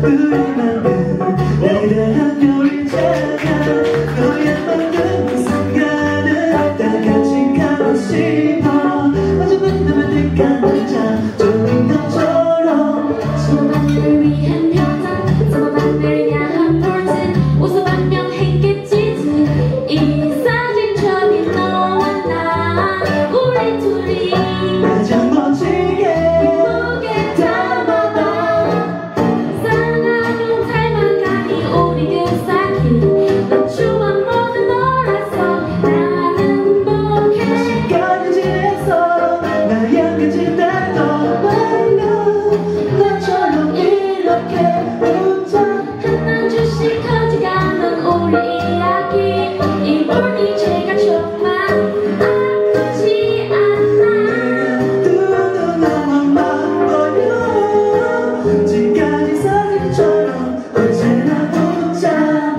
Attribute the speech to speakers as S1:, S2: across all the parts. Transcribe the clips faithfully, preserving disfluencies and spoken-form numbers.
S1: 우리만은 달달한 별이잖아. 너야만은 순간을 다 같이 가고 싶어. 마주 만나면 될까 자 좋은 것처럼
S2: 소만을 위한 표정 소만을 향한 볼트 웃음 한 명 했겠지. 이 사진 저기 너와 나 우리 둘이
S1: 가장 멋지게
S2: 예쁘게 담아봐. 사랑하는 닮아가니 우리 그 사이 넌 추억 모두 너라서 나는 행복해.
S1: 시간이 지내서 나 약해진 날도 말려 너처럼 이렇게 웃자.
S2: 하나 둘씩 커져가는 우리 이야기 이번이 제가 정말 아프지 않아.
S1: 두 눈 너만 보여 지금까지 사진처럼 언제나 웃자.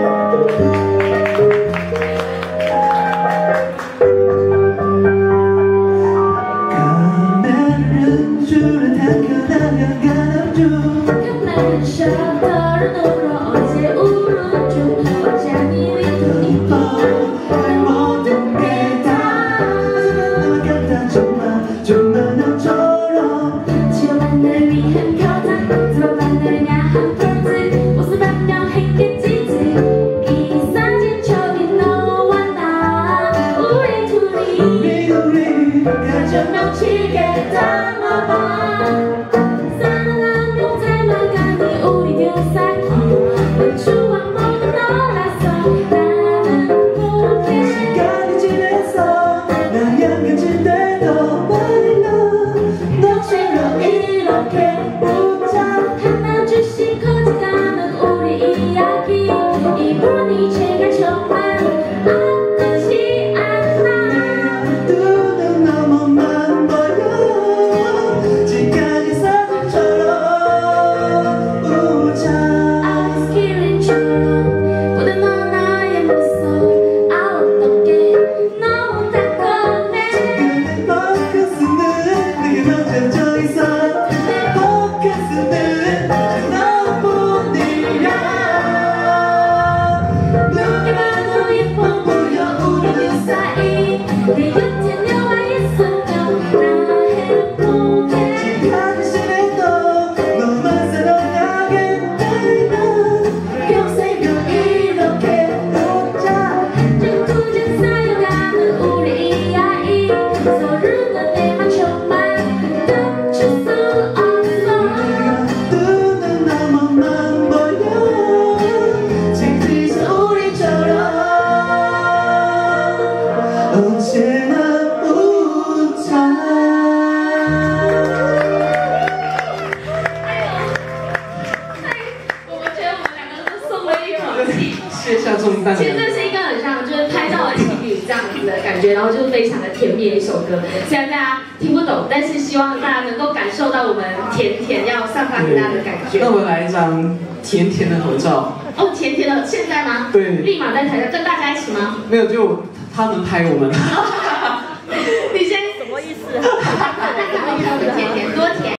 S1: 가면은 줄을 당겨나면 가남주
S2: 끝나는 셔터를 눌러 어제 울은 중 어장이 위도 이뻐
S1: 모든 게다 너만 같아 정말 정말 너처럼.
S2: 지워만 날 위한 표정 들어만 날 향한 볼트 웃음 한 명 했겠지. 이 사진 저기 너와 나 우리 둘이
S1: 우리 우리
S2: 가장 명치게 담아봐. 사랑하는 닮아가니 우리 그 사이 넌 추억 모두 너라서 나는 행복해.
S1: 시간이 지내서 난 약해진 때도 말려 너처럼 이렇게 웃자.
S2: 하나 둘씩 커져가는 우리 이야기 이번이 제가 정말 아프지 않아.
S1: 두 눈 너머만 보여 지금까지 사진처럼 웃자.
S2: 아이스크림처럼 모든 넌 나의 모습 아 어떡해 너무 달콤해.
S1: 지금은 포커스는 내게 맞춰져 있어. 포커스는 너뿐이야.
S2: 누가 봐도 예뻐 보여 우리 그 사이 내 곁에 너와 있으면 나 행복해.
S1: 시간이 지내도 너만 사랑하게 되면 평생을 이렇게 웃자.
S2: 꾸준히 쌓여가는 우리 이야기 서로는 내맘 정말 멈출 수 없어.
S1: 두 눈 너머만 보여 지금서 우리처럼 언제나 웃자.
S2: 我觉得我们两个都松了一口气。
S1: 卸下重担。
S2: 其实这是一个很像就是拍照的情侣这样子的感觉，然后就是非常的甜蜜的一首歌。虽然大家听不懂，但是希望大家能够感受到我们甜甜要散发给大家的感觉。
S1: 那我们来一张甜甜的合照。
S2: 哦，甜甜的，现在吗？
S1: 对，
S2: 立马在台上跟大家一起吗？
S1: 没有，就他们拍我们。
S2: 你先
S3: 什么意思？